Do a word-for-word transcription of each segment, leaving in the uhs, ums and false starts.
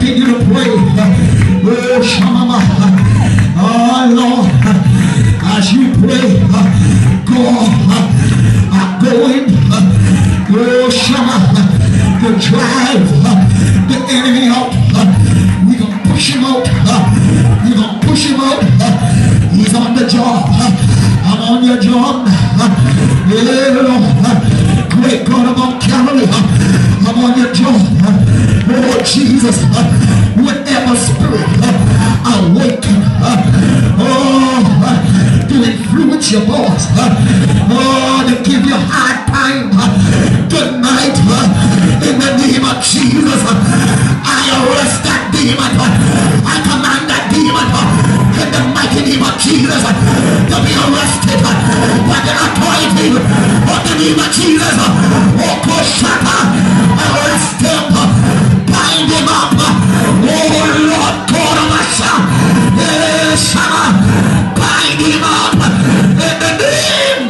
continue to pray. Oh, Shamama. Oh, Lord. As you pray, God, I'm going. Oh, Shama. To drive the enemy out. We're going to push him out. We're going to push him out. He's on the job. I'm on your job. Yeah, great God of all Calvary. I'm on your job. Oh, Jesus. Whatever spirit awaken. Oh, to influence your boss. Oh, to give you a hard time. Tonight, in the name of Jesus, I arrest that demon. I command that demon in the mighty name of Jesus to be arrested by the authority of the name of Jesus. Oh, Koshata, arrest him, bind him up. Oh, Lord God of Asha, Shama, bind him up in the name.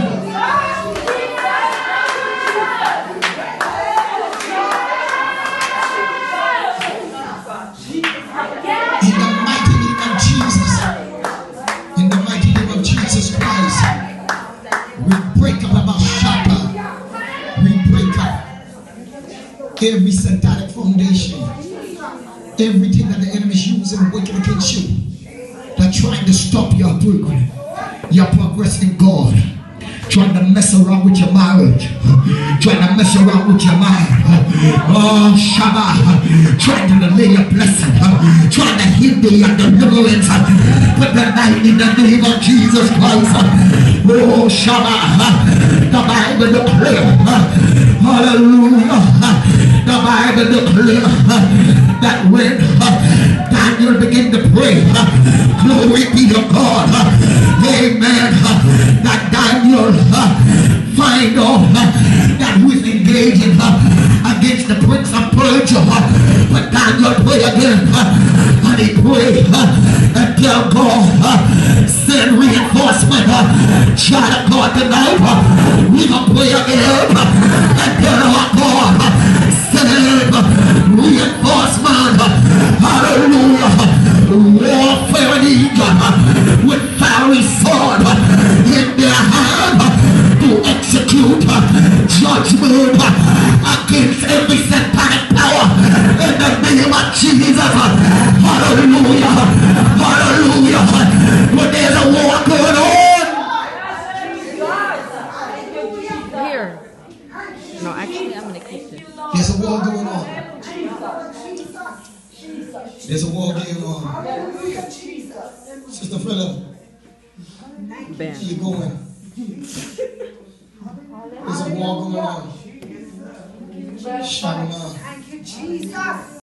In the mighty name of Jesus, in the mighty name of Jesus Christ, we break up about Shaka. We break up every satanic foundation, everything that the enemy is using working against you. They're trying to stop your progress, your progress in God. Trying to mess around with your marriage, trying to mess around with your mind. Oh, Shabbat, trying to delay your blessing, trying to hinder your deliverance. But tonight, in the name of Jesus Christ, oh, Shabbat, the Bible declares, hallelujah, the Bible declares that when Daniel began to pray, glory be to God, amen, that Daniel find out that who is engaging against the prince of Persia. But Daniel pray again, and he pray and tell God, send reinforcement. Child of God tonight, we gonna pray again and tell our God, send reinforcement. Hallelujah. Warfare in Egypt with fiery sword in their hand to execute judgment against every satanic power in the name of Jesus. Hallelujah. Hallelujah. But there's a war going on. Here. No, actually, I'm going to keep this. There's a war going on. There's a war going on. Sister Frilla, where you going? There's a war going on. Shalom.